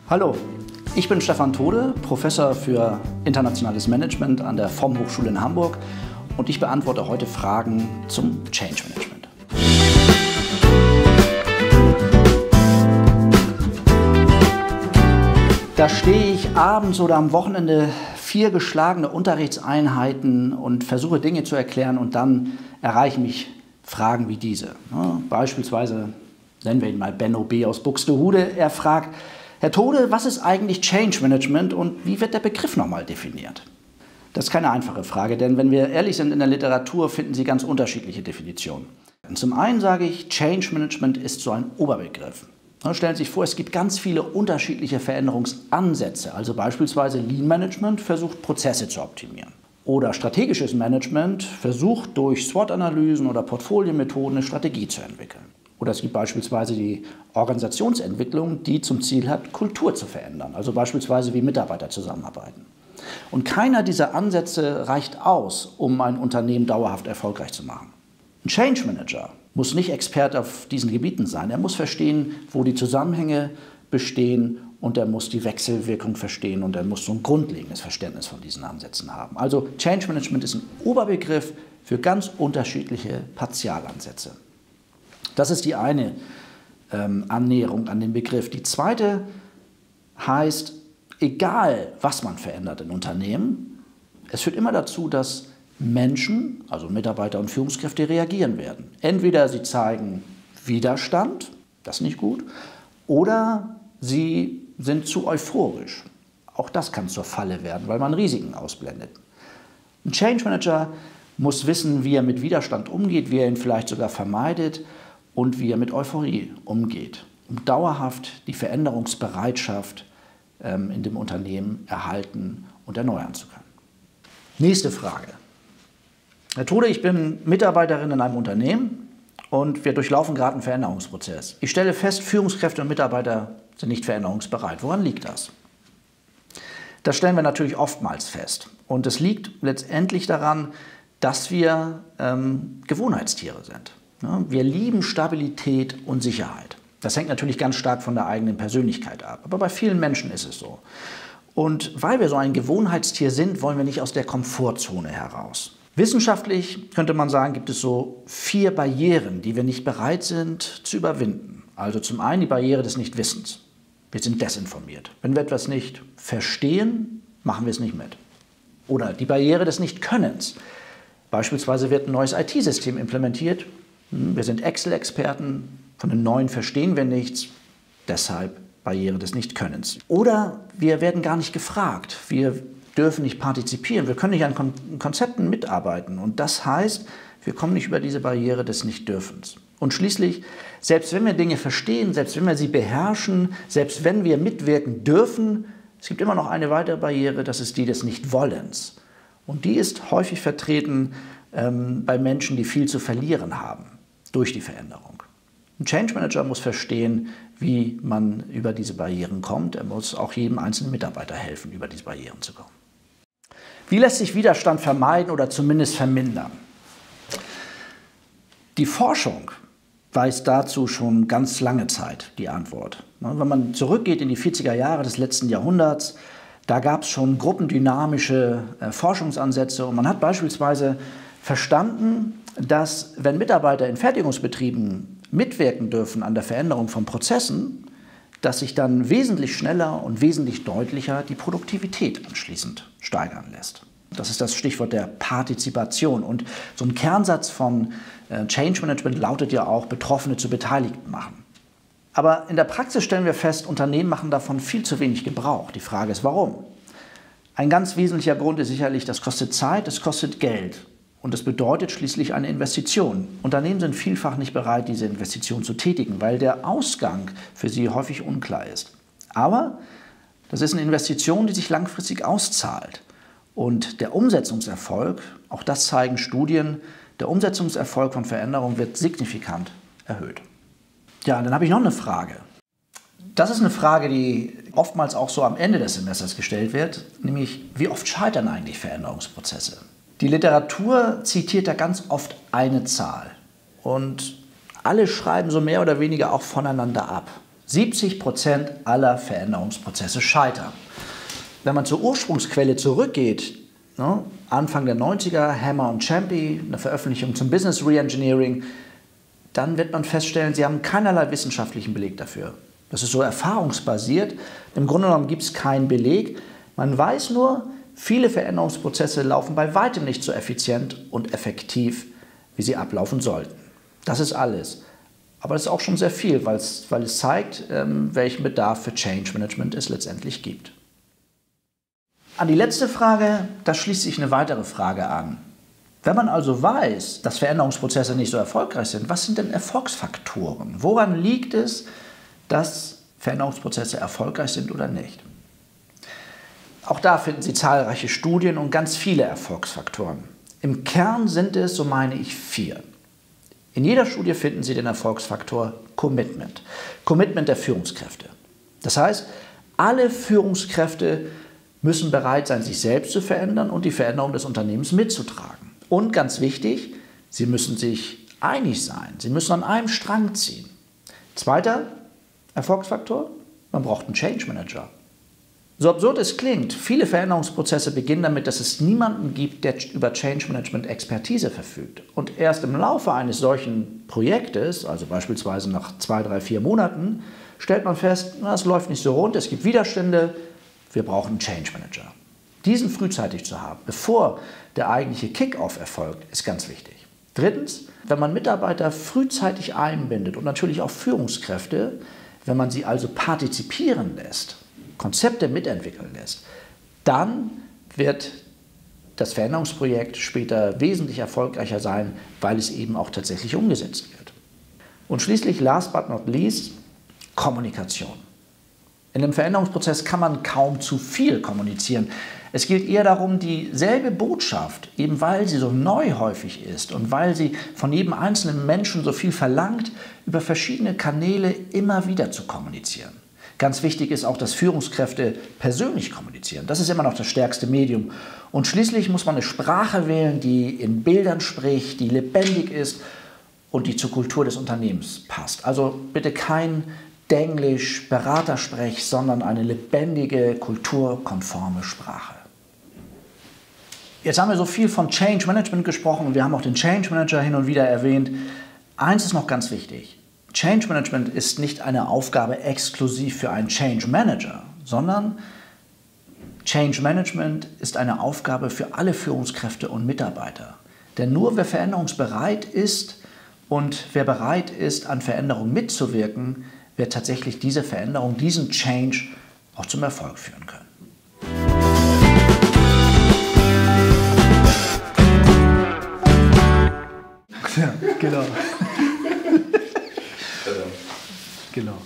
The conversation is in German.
Hallo, ich bin Stefan Tode, Professor für internationales Management an der FOM-Hochschule in Hamburg und ich beantworte heute Fragen zum Change Management. Da stehe ich abends oder am Wochenende 4 geschlagene Unterrichtseinheiten und versuche Dinge zu erklären und dann erreichen mich Fragen wie diese. Beispielsweise nennen wir ihn mal Benno B. aus Buxtehude. Er fragt: Herr Tode, was ist eigentlich Change Management und wie wird der Begriff nochmal definiert? Das ist keine einfache Frage, denn wenn wir ehrlich sind, in der Literatur finden Sie ganz unterschiedliche Definitionen. Zum einen sage ich, Change Management ist so ein Oberbegriff. Stellen Sie sich vor, es gibt ganz viele unterschiedliche Veränderungsansätze. Also beispielsweise Lean Management versucht, Prozesse zu optimieren. Oder strategisches Management versucht, durch SWOT-Analysen oder Portfolienmethoden eine Strategie zu entwickeln. Oder es gibt beispielsweise die Organisationsentwicklung, die zum Ziel hat, Kultur zu verändern. Also beispielsweise wie Mitarbeiter zusammenarbeiten. Und keiner dieser Ansätze reicht aus, um ein Unternehmen dauerhaft erfolgreich zu machen. Ein Change Manager muss nicht Experte auf diesen Gebieten sein. Er muss verstehen, wo die Zusammenhänge bestehen und er muss die Wechselwirkung verstehen und er muss so ein grundlegendes Verständnis von diesen Ansätzen haben. Also Change Management ist ein Oberbegriff für ganz unterschiedliche Partialansätze. Das ist die eine Annäherung an den Begriff. Die zweite heißt, egal was man verändert in Unternehmen, es führt immer dazu, dass Menschen, also Mitarbeiter und Führungskräfte, reagieren werden. Entweder sie zeigen Widerstand, das ist nicht gut, oder sie sind zu euphorisch. Auch das kann zur Falle werden, weil man Risiken ausblendet. Ein Change Manager muss wissen, wie er mit Widerstand umgeht, wie er ihn vielleicht sogar vermeidet und wie er mit Euphorie umgeht, um dauerhaft die Veränderungsbereitschaft in dem Unternehmen erhalten und erneuern zu können. Nächste Frage. Herr Tode, ich bin Mitarbeiterin in einem Unternehmen und wir durchlaufen gerade einen Veränderungsprozess. Ich stelle fest, Führungskräfte und Mitarbeiter sind nicht veränderungsbereit. Woran liegt das? Das stellen wir natürlich oftmals fest. Und es liegt letztendlich daran, dass wir Gewohnheitstiere sind. Wir lieben Stabilität und Sicherheit. Das hängt natürlich ganz stark von der eigenen Persönlichkeit ab. Aber bei vielen Menschen ist es so. Und weil wir so ein Gewohnheitstier sind, wollen wir nicht aus der Komfortzone heraus. Wissenschaftlich könnte man sagen, gibt es so 4 Barrieren, die wir nicht bereit sind zu überwinden. Also zum einen die Barriere des Nichtwissens. Wir sind desinformiert. Wenn wir etwas nicht verstehen, machen wir es nicht mit. Oder die Barriere des Nichtkönnens. Beispielsweise wird ein neues IT-System implementiert. Wir sind Excel-Experten, von dem Neuen verstehen wir nichts, deshalb Barriere des Nichtkönnens. Oder wir werden gar nicht gefragt, wir dürfen nicht partizipieren, wir können nicht an Konzepten mitarbeiten und das heißt, wir kommen nicht über diese Barriere des Nichtdürfens. Und schließlich, selbst wenn wir Dinge verstehen, selbst wenn wir sie beherrschen, selbst wenn wir mitwirken dürfen, es gibt immer noch eine weitere Barriere, das ist die des Nichtwollens. Und die ist häufig vertreten bei Menschen, die viel zu verlieren haben durch die Veränderung. Ein Change Manager muss verstehen, wie man über diese Barrieren kommt. Er muss auch jedem einzelnen Mitarbeiter helfen, über diese Barrieren zu kommen. Wie lässt sich Widerstand vermeiden oder zumindest vermindern? Die Forschung weiß dazu schon ganz lange Zeit die Antwort. Wenn man zurückgeht in die 40er Jahre des letzten Jahrhunderts, da gab es schon gruppendynamische Forschungsansätze und man hat beispielsweise verstanden, dass wenn Mitarbeiter in Fertigungsbetrieben mitwirken dürfen an der Veränderung von Prozessen, dass sich dann wesentlich schneller und wesentlich deutlicher die Produktivität anschließend steigern lässt. Das ist das Stichwort der Partizipation. Und so ein Kernsatz von Change Management lautet ja auch, Betroffene zu Beteiligten machen. Aber in der Praxis stellen wir fest, Unternehmen machen davon viel zu wenig Gebrauch. Die Frage ist, warum? Ein ganz wesentlicher Grund ist sicherlich, das kostet Zeit, es kostet Geld. Und das bedeutet schließlich eine Investition. Unternehmen sind vielfach nicht bereit, diese Investition zu tätigen, weil der Ausgang für sie häufig unklar ist. Aber das ist eine Investition, die sich langfristig auszahlt. Und der Umsetzungserfolg, auch das zeigen Studien, der Umsetzungserfolg von Veränderungen wird signifikant erhöht. Ja, dann habe ich noch eine Frage. Das ist eine Frage, die oftmals auch so am Ende des Semesters gestellt wird, nämlich wie oft scheitern eigentlich Veränderungsprozesse? Die Literatur zitiert da ganz oft eine Zahl und alle schreiben so mehr oder weniger auch voneinander ab. 70% aller Veränderungsprozesse scheitern. Wenn man zur Ursprungsquelle zurückgeht, ne, Anfang der 90er, Hammer und Champy, eine Veröffentlichung zum Business Reengineering, dann wird man feststellen, sie haben keinerlei wissenschaftlichen Beleg dafür. Das ist so erfahrungsbasiert. Im Grunde genommen gibt es keinen Beleg. Man weiß nur, viele Veränderungsprozesse laufen bei weitem nicht so effizient und effektiv, wie sie ablaufen sollten. Das ist alles. Aber das ist auch schon sehr viel, weil es zeigt, welchen Bedarf für Change Management es letztendlich gibt. An die letzte Frage, da schließt sich eine weitere Frage an. Wenn man also weiß, dass Veränderungsprozesse nicht so erfolgreich sind, was sind denn Erfolgsfaktoren? Woran liegt es, dass Veränderungsprozesse erfolgreich sind oder nicht? Auch da finden Sie zahlreiche Studien und ganz viele Erfolgsfaktoren. Im Kern sind es, so meine ich, 4. In jeder Studie finden Sie den Erfolgsfaktor Commitment. Commitment der Führungskräfte. Das heißt, alle Führungskräfte müssen bereit sein, sich selbst zu verändern und die Veränderung des Unternehmens mitzutragen. Und ganz wichtig, sie müssen sich einig sein. Sie müssen an einem Strang ziehen. Zweiter Erfolgsfaktor, man braucht einen Change Manager. So absurd es klingt, viele Veränderungsprozesse beginnen damit, dass es niemanden gibt, der über Change Management Expertise verfügt. Und erst im Laufe eines solchen Projektes, also beispielsweise nach 2, 3, 4 Monaten, stellt man fest, es läuft nicht so rund, es gibt Widerstände, wir brauchen einen Change Manager. Diesen frühzeitig zu haben, bevor der eigentliche Kick-off erfolgt, ist ganz wichtig. Drittens, wenn man Mitarbeiter frühzeitig einbindet und natürlich auch Führungskräfte, wenn man sie also partizipieren lässt, Konzepte mitentwickeln lässt, dann wird das Veränderungsprojekt später wesentlich erfolgreicher sein, weil es eben auch tatsächlich umgesetzt wird. Und schließlich, last but not least, Kommunikation. In einem Veränderungsprozess kann man kaum zu viel kommunizieren. Es geht eher darum, dieselbe Botschaft, eben weil sie so neu häufig ist und weil sie von jedem einzelnen Menschen so viel verlangt, über verschiedene Kanäle immer wieder zu kommunizieren. Ganz wichtig ist auch, dass Führungskräfte persönlich kommunizieren. Das ist immer noch das stärkste Medium. Und schließlich muss man eine Sprache wählen, die in Bildern spricht, die lebendig ist und die zur Kultur des Unternehmens passt. Also bitte kein Denglisch, Beratersprech, sondern eine lebendige, kulturkonforme Sprache. Jetzt haben wir so viel von Change Management gesprochen und wir haben auch den Change Manager hin und wieder erwähnt. Eins ist noch ganz wichtig. Change Management ist nicht eine Aufgabe exklusiv für einen Change Manager, sondern Change Management ist eine Aufgabe für alle Führungskräfte und Mitarbeiter. Denn nur wer veränderungsbereit ist und wer bereit ist, an Veränderungen mitzuwirken, wird tatsächlich diese Veränderung, diesen Change auch zum Erfolg führen können. Ja, genau. Genau.